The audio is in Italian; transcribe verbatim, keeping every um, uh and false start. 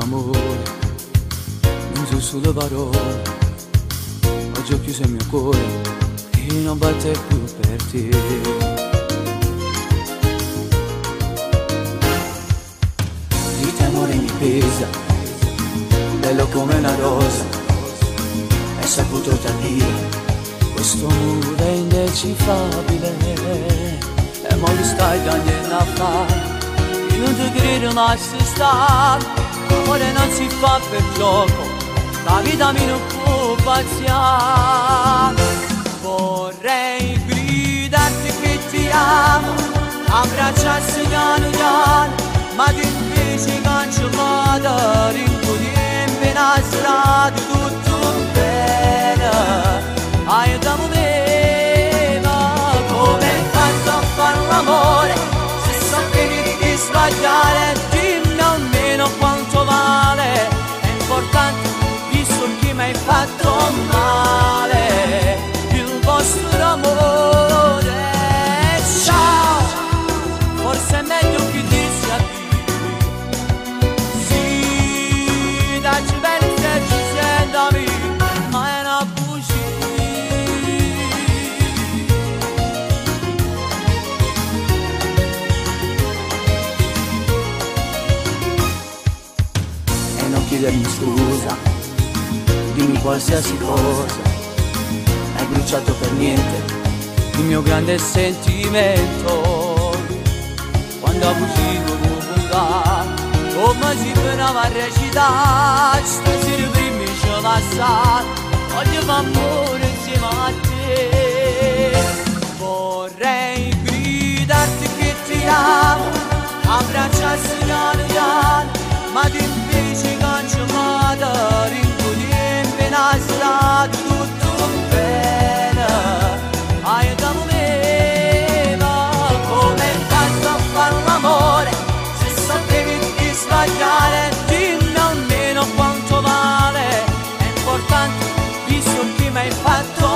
amore, non so solo parole. Oggi ho chiuso il mio cuore e non batte più per te. Il tuo amore mi pesa, bello come una rosa, hai saputo tradire, questo amore è indecifabile. E mo li stai dando a fare, io non ti credo mai si sta. L'amore non si fa per gioco, la vita mi non può paziare. Vorrei gridarti che ti amo, abbracciarsi piano piano, ma tu invece cancellata, rincogliermi la strada, tutto bene, aiutami me, ma come hai fatto a fare l'amore, se so che mi devi sbagliare, dimmi almeno quanto vale, è importante visto che mi hai fatto male, il vostro amore. Ciao, forse è meglio che dirsi addio, sì, dacci bene se ci sentami, ma è una bugia. E non chiedermi scusa, dimmi qualsiasi cosa, hai bruciato per niente il mio grande sentimento. Quando ho bucito con come si venava a recitare, stasera prima ce la sa, voglio fare amore insieme a te. Vorrei gridarti che ti amo, abbracciarsi piano piano, ma tu invece cancellata, rincogliermi la strada, tutto bene, aiutami me, ma come hai fatto a fare l'amore, se sapevi di sbagliare, dimmi almeno quanto vale, è importante visto che mi hai fatto